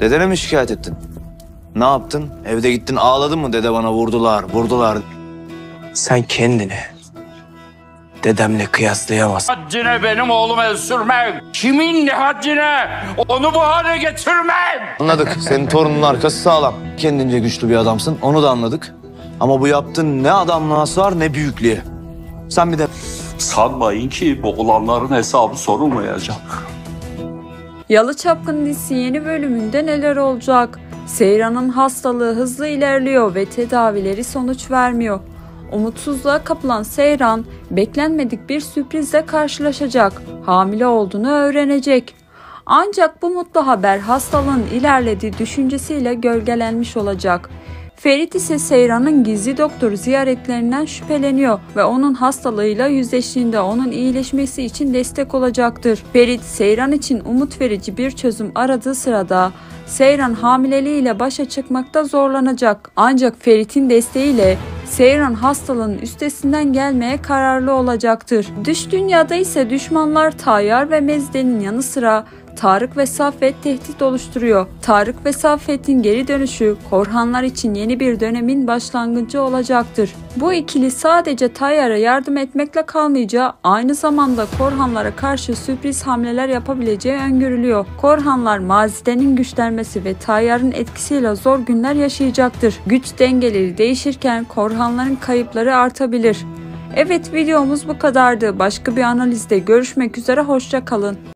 Dedene mi şikayet ettin? Ne yaptın? Evde gittin ağladın mı? Dede bana vurdular. Sen kendini dedemle kıyaslayamazsın. Haddine benim oğlumu sürmek. Kimin haddine? Onu bu hale getirmek. Anladık. Senin torunun arkası sağlam. Kendince güçlü bir adamsın. Onu da anladık. Ama bu yaptığın ne adamlığa sığar ne büyüklüğe. Sen bir de... Sanmayın ki bu olanların hesabı sorulmayacak. Yalı Çapkın dizisi yeni bölümünde neler olacak? Seyran'ın hastalığı hızlı ilerliyor ve tedavileri sonuç vermiyor. Umutsuzluğa kapılan Seyran, beklenmedik bir sürprizle karşılaşacak. Hamile olduğunu öğrenecek. Ancak bu mutlu haber hastalığın ilerlediği düşüncesiyle gölgelenmiş olacak. Ferit ise Seyran'ın gizli doktor ziyaretlerinden şüpheleniyor ve onun hastalığıyla yüzleştiğinde onun iyileşmesi için destek olacaktır. Ferit, Seyran için umut verici bir çözüm aradığı sırada Seyran hamileliğiyle başa çıkmakta zorlanacak. Ancak Ferit'in desteğiyle Seyran hastalığın üstesinden gelmeye kararlı olacaktır. Dış dünyada ise düşmanlar Tayyar ve Mezde'nin yanı sıra Tarık ve Saffet tehdit oluşturuyor. Tarık ve Saffet'in geri dönüşü Korhanlar için yeni bir dönemin başlangıcı olacaktır. Bu ikili sadece Tayyar'a yardım etmekle kalmayacağı, aynı zamanda Korhanlara karşı sürpriz hamleler yapabileceği öngörülüyor. Korhanlar mazidenin güçlenmesi ve Tayyar'ın etkisiyle zor günler yaşayacaktır. Güç dengeleri değişirken Korhanların kayıpları artabilir. Evet, videomuz bu kadardı. Başka bir analizde görüşmek üzere, hoşça kalın.